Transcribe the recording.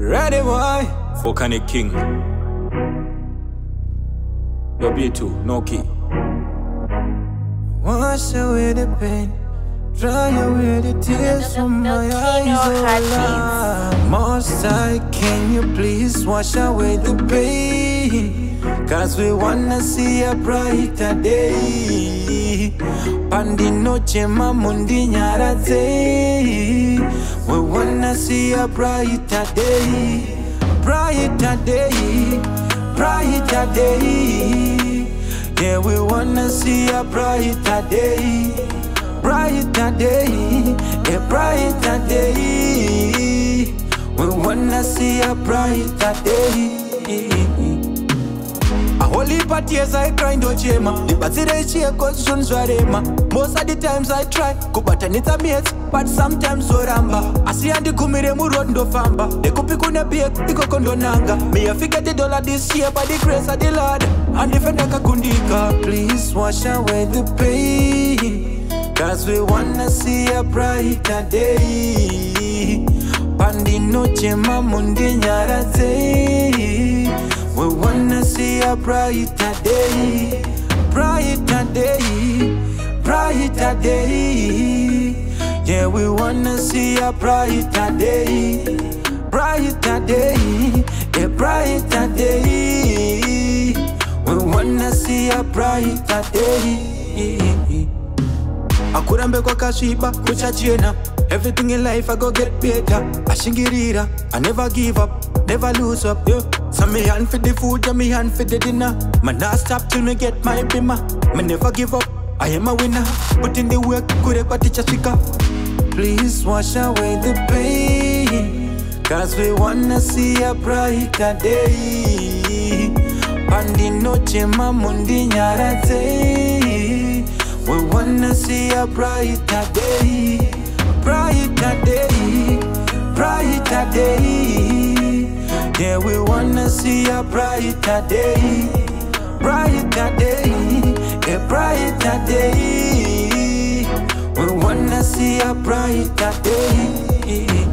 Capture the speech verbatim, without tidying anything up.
Ready, boy. Volcanic King. Your B two, no key. Wash away the pain, dry away the tears from my eyes, oh Lord. Most High, can you please wash away the pain? Cause we wanna see a brighter day. Pandi noche mamundi nyaraze. We wanna see a brighter day. Brighter day, brighter day. Yeah, we wanna see a brighter day. Brighter day, a brighter day. We wanna see a brighter day. A holy tears I cry no chema. The battery cheer cause soon zwarema. Most of the times I try kubata nita mates, but sometimes so ramba. Asi andi kumire mu road ndo famba. De kupi kuna bek iko kondo nanga. Me a figure the dollar this year by the grace of the Lord. And if I kakundika, please wash away the pain. Cause we wanna see a brighter day. Pandi noche mamundi nyaraze. We wanna see a brighter day. Brighter day, brighter day. Yeah, we wanna see a brighter day. Brighter day, a brighter day. We wanna see a brighter day. Akurambe kwa kashiba, kuchachena. Everything in life I go get better. Ashingirira, I never give up, never lose up, yeah. So me hand for the food, yeah, me hand for the dinner. Man not stop till me get my bima. Me never give up, I am a winner. Put in the work, kure kwa teacher chika. Please wash away the pain. Cause we wanna see a brighter day. Pandi noche mamundi nyaraze. We wanna see a brighter day. Brighter day, brighter day. Yeah, we wanna see a brighter day. Brighter day, a brighter day. We wanna see a brighter day.